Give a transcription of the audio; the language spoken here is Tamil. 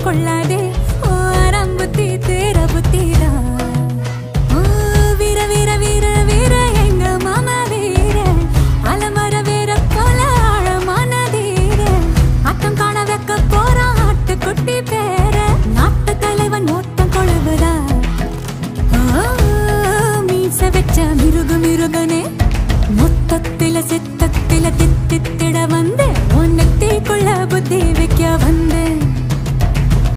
கொள்ளாதே ஓ அரம்புத்தி தேர புத்திரா ஓ வீர வீர வீர வீர எங்க மாமா வீர அலமர வீர போல ஆழமான தீர ஆட்டம் காண வைக்க போறான் ஆட்டுக்குட்டி பேர நாட்டு தலைவன் ஓட்டம் கொழுவுதா மீச வச்ச மிருக மிருகனே மொத்தத்தில சித்தத்தில தித்தித்திட வந்து உன்னத்தை கொள்ள புத்தி